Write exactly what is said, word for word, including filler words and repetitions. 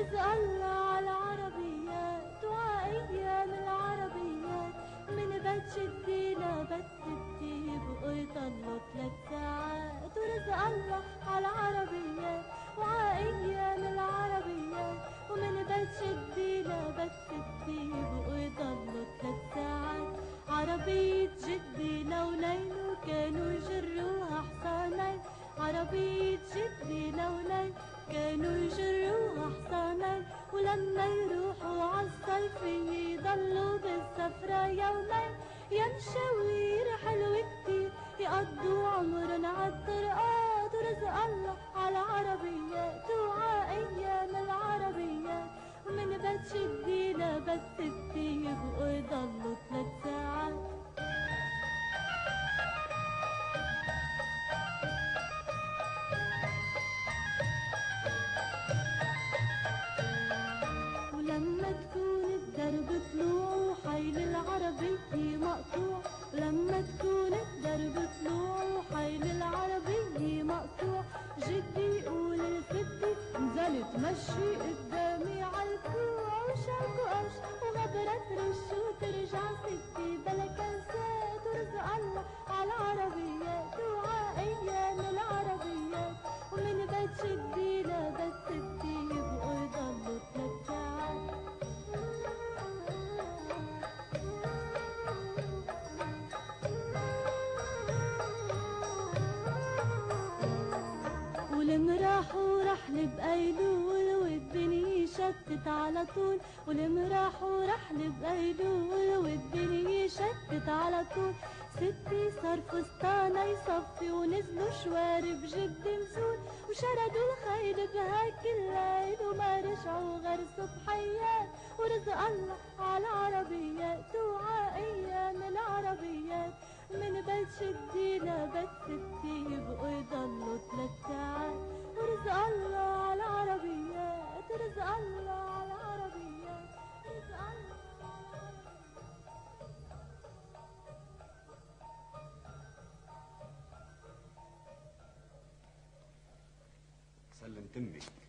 ورزق الله على العربيات وعايام العربيات من بيت شدي لبيت ستي بقوا يضلوا ثلاث ساعات. ورزق الله على العربيات وعايام العربيات ومن بيت شدي لبيت ستي بقوا يضلوا ثلاث ساعات. عربية جدي لونين وكانوا يجروها حصانين. عربية جدي لونين كانوا يجروها حصانين. ولما يروحوا عالصيفية يضلوا بالسفرة يومين. يا مشاوير حلوة كتير يقضوا عمرن عالطرقات. ورزق الله على العربيات وعايام العربيات ومن بيت شدي لبيت ستي يبقوا يضلوا ثلاث ساعات. ولما تكون الدرب طلوع وحيل العربية مقطوع. ولما تكون الدرب طلوع وحيل العربية مقطوع جدي يقول لستي انزلي تمشي قدامي عالكوع. وشاكو قش وغبرة ترش وترجع ستي بلا كنسات. ورزق الله على العربيات وعايام العربيات ومن بيت شدي لبيت ستي يبقوا يضلوا ثلاث ساعات. والمراح ورحل بأيلول والدنيا شتت على طول. والمراح ورحل بأيلول والدنيا شتت على طول. ستي صار فستانة يصفي ونزلوا شوارب جد مسول. وشردوا الخيل بهاك الليل وما رجعوا غير صبحيات. ورزق الله على العربيات وعايام العربيات من بيت شدي لبيت ستي يبقوا يضلوا ثلاث ساعات. ورزق الله على العربيات رزق الله على العربيات رزق الله على العربيات. سلم تمك.